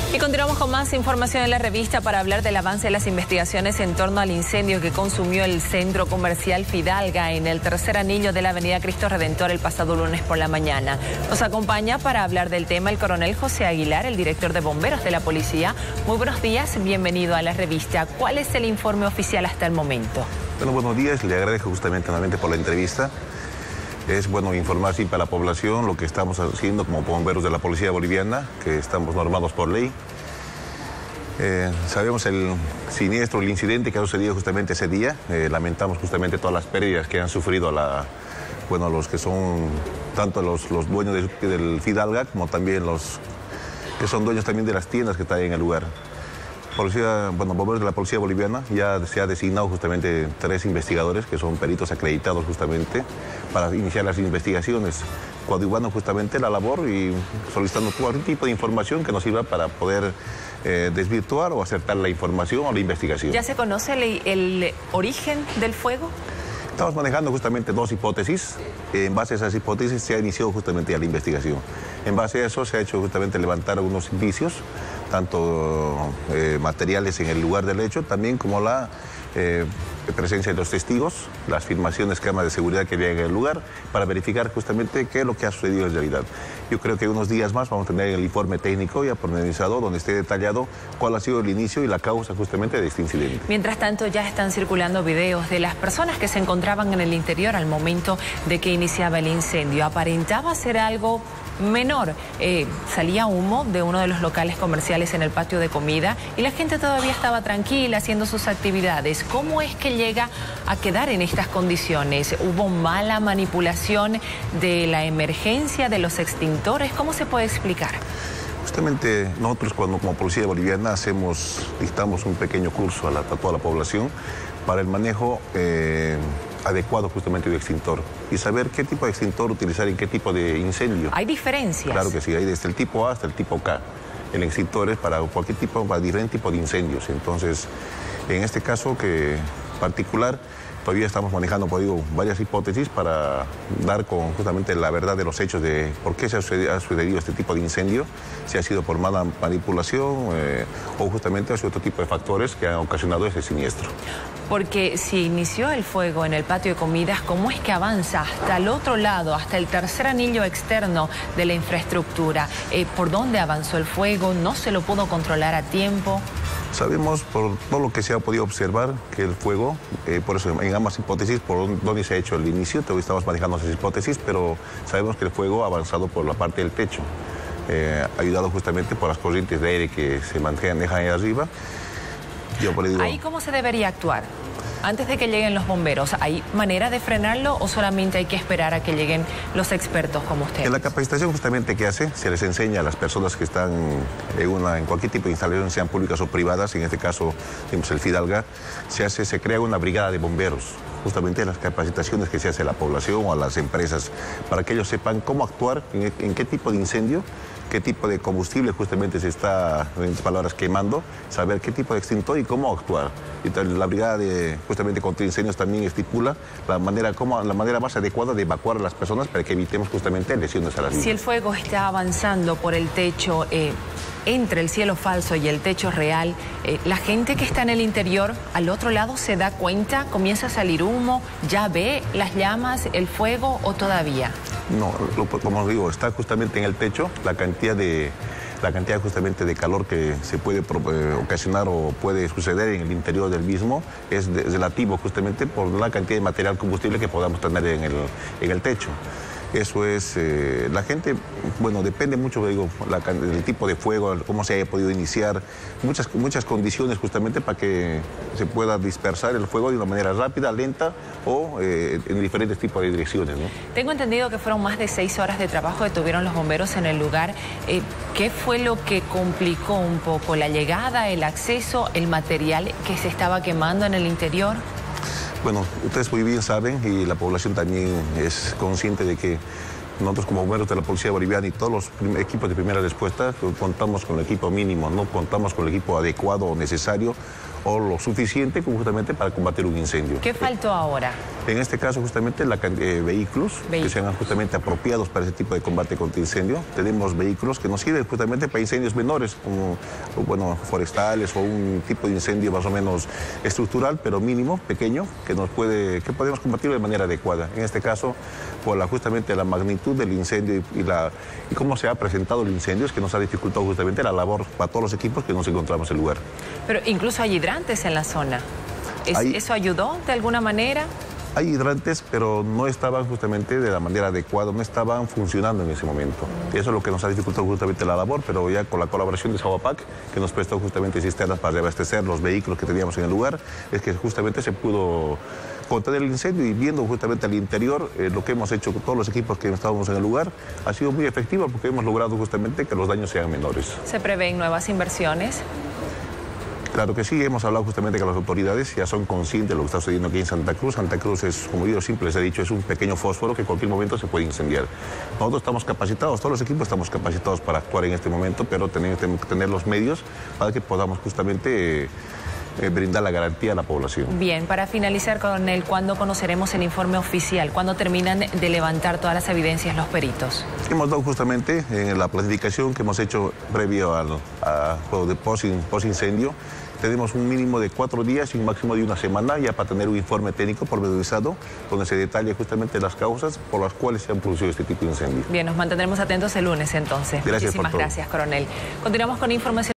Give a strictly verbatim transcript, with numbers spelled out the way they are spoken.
Y continuamos con más información en la revista para hablar del avance de las investigaciones en torno al incendio que consumió el centro comercial Fidalga en el tercer anillo de la avenida Cristo Redentor el pasado lunes por la mañana. Nos acompaña para hablar del tema el coronel José Aguilar, el director de bomberos de la policía. Muy buenos días, bienvenido a la revista. ¿Cuál es el informe oficial hasta el momento? Bueno, buenos días, le agradezco justamente nuevamente por la entrevista. Es bueno informar sí, para la población lo que estamos haciendo como bomberos de la Policía Boliviana, que estamos normados por ley. Eh, sabemos el siniestro, el incidente que ha sucedido justamente ese día. Eh, lamentamos justamente todas las pérdidas que han sufrido la, bueno, los que son tanto los, los dueños de, del Fidalga como también los que son dueños también de las tiendas que están en el lugar. Policía, bueno, bomberos de la Policía Boliviana ya se ha designado justamente tres investigadores que son peritos acreditados justamente para iniciar las investigaciones, coadyuvando justamente la labor y solicitando cualquier tipo de información que nos sirva para poder eh, desvirtuar o acertar la información o la investigación. ¿Ya se conoce el, el origen del fuego? Estamos manejando justamente dos hipótesis. En base a esas hipótesis se ha iniciado justamente ya la investigación. En base a eso se ha hecho justamente levantar algunos indicios, tanto eh, materiales en el lugar del hecho, también como la eh, presencia de los testigos, las filmaciones, cámaras de seguridad que había en el lugar, para verificar justamente qué es lo que ha sucedido en realidad. Yo creo que unos días más vamos a tener el informe técnico ya pormenorizado, donde esté detallado cuál ha sido el inicio y la causa justamente de este incidente. Mientras tanto, ya están circulando videos de las personas que se encontraban en el interior al momento de que iniciaba el incendio. Aparentaba ser algo menor. Eh, salía humo de uno de los locales comerciales en el patio de comida y la gente todavía estaba tranquila haciendo sus actividades. ¿Cómo es que llega a quedar en estas condiciones? ¿Hubo mala manipulación de la emergencia, de los extintores? ¿Cómo se puede explicar? Justamente nosotros cuando como Policía Boliviana hacemos, dictamos un pequeño curso a, la, a toda la población para el manejo eh, adecuado justamente de extintor y saber qué tipo de extintor utilizar en qué tipo de incendio. ¿Hay diferencias? Claro que sí, hay desde el tipo A hasta el tipo K. El extintor es para cualquier tipo, para diferente tipo de incendios. Entonces, en este caso que particular, todavía estamos manejando, por digo, varias hipótesis para dar con justamente la verdad de los hechos de por qué se ha sucedido, ha sucedido este tipo de incendio, si ha sido por mala manipulación eh, o justamente ha sido otro tipo de factores que han ocasionado ese siniestro. Porque si inició el fuego en el patio de comidas, ¿cómo es que avanza hasta el otro lado, hasta el tercer anillo externo de la infraestructura? Eh, ¿Por dónde avanzó el fuego? ¿No se lo pudo controlar a tiempo? Sabemos por todo lo que se ha podido observar que el fuego, eh, por eso en ambas hipótesis, por dónde se ha hecho el inicio, todavía estamos manejando esas hipótesis, pero sabemos que el fuego ha avanzado por la parte del techo, eh, ayudado justamente por las corrientes de aire que se manejan ahí arriba. Yo por ahí digo, ¿ahí cómo se debería actuar? Antes de que lleguen los bomberos, ¿hay manera de frenarlo o solamente hay que esperar a que lleguen los expertos como ustedes? En la capacitación justamente que hace, se les enseña a las personas que están en, una, en cualquier tipo de instalación, sean públicas o privadas, en este caso tenemos el Fidalga, se, hace, se crea una brigada de bomberos, justamente las capacitaciones que se hace a la población o a las empresas, para que ellos sepan cómo actuar, en, en qué tipo de incendio, qué tipo de combustible justamente se está, en otras palabras, quemando, saber qué tipo de extintor y cómo actuar. Entonces, la brigada de, justamente contra incendios también estipula la manera, cómo, la manera más adecuada de evacuar a las personas para que evitemos justamente lesiones a las vidas. Si el fuego está avanzando por el techo, eh, entre el cielo falso y el techo real, eh, la gente que está en el interior, al otro lado, se da cuenta, comienza a salir humo, ya ve las llamas, el fuego o todavía. No, lo, como os digo, está justamente en el techo la cantidad de la cantidad justamente de calor que se puede eh, ocasionar o puede suceder en el interior del mismo es de, relativo justamente por la cantidad de material combustible que podamos tener en el, en el techo. Eso es, eh, la gente, bueno, depende mucho, digo, la, del tipo de fuego, cómo se haya podido iniciar, muchas, muchas condiciones justamente para que se pueda dispersar el fuego de una manera rápida, lenta o eh, en diferentes tipos de direcciones, ¿no? Tengo entendido que fueron más de seis horas de trabajo que tuvieron los bomberos en el lugar. Eh, ¿Qué fue lo que complicó un poco? ¿La llegada, el acceso, el material que se estaba quemando en el interior? Bueno, ustedes muy bien saben y la población también es consciente de que nosotros como bomberos de la Policía Boliviana y todos los equipos de primera respuesta contamos con el equipo mínimo, no contamos con el equipo adecuado o necesario o lo suficiente justamente para combatir un incendio. ¿Qué faltó ahora? En este caso justamente la, eh, vehículos, vehículos que sean justamente apropiados para ese tipo de combate contra incendio. Tenemos vehículos que nos sirven justamente para incendios menores, como bueno, forestales o un tipo de incendio más o menos estructural, pero mínimo, pequeño, que nos puede, que podemos combatir de manera adecuada. En este caso, por la, justamente la magnitud del incendio y, y, la, y cómo se ha presentado el incendio, es que nos ha dificultado justamente la labor para todos los equipos que nos encontramos en el lugar. Pero incluso hay hidrantes en la zona. ¿Es, hay, ¿Eso ayudó de alguna manera? Hay hidrantes, pero no estaban justamente de la manera adecuada, no estaban funcionando en ese momento. Y eso es lo que nos ha dificultado justamente la labor, pero ya con la colaboración de Sawapac, que nos prestó justamente cisternas para reabastecer los vehículos que teníamos en el lugar, es que justamente se pudo contener el incendio, y viendo justamente al interior, eh, lo que hemos hecho con todos los equipos que estábamos en el lugar, ha sido muy efectivo porque hemos logrado justamente que los daños sean menores. ¿Se prevén nuevas inversiones? Claro que sí, hemos hablado justamente con las autoridades, ya son conscientes de lo que está sucediendo aquí en Santa Cruz. Santa Cruz es, como yo siempre les he dicho, es un pequeño fósforo que en cualquier momento se puede incendiar. Nosotros estamos capacitados, todos los equipos estamos capacitados para actuar en este momento, pero tenemos que tener los medios para que podamos justamente eh, brindar la garantía a la población. Bien, para finalizar, coronel, ¿cuándo conoceremos el informe oficial? ¿Cuándo terminan de levantar todas las evidencias los peritos? Hemos dado justamente en la planificación que hemos hecho previo al a, de post-incendio. Tenemos un mínimo de cuatro días y un máximo de una semana ya para tener un informe técnico pormenorizado donde se detalle justamente las causas por las cuales se han producido este tipo de incendios. Bien, nos mantendremos atentos el lunes entonces. Gracias. Muchísimas por todo. Gracias, coronel. Continuamos con información.